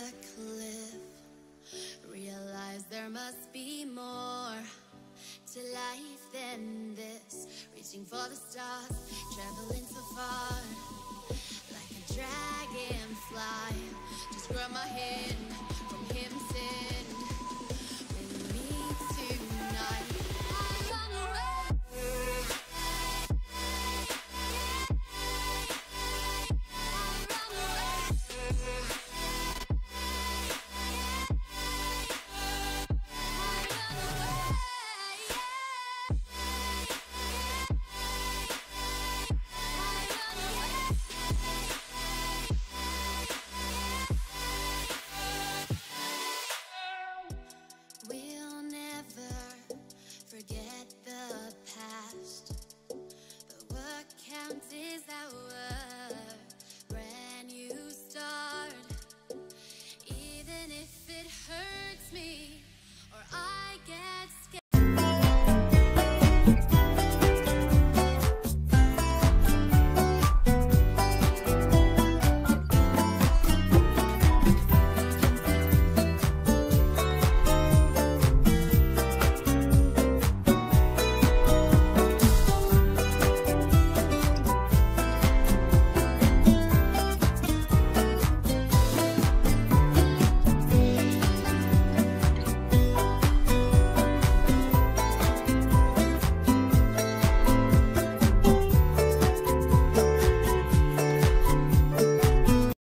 a cliff. Realize there must be more to life than this. Reaching for the stars, traveling so far, like a dragonfly. Just grab my hand from him, sin.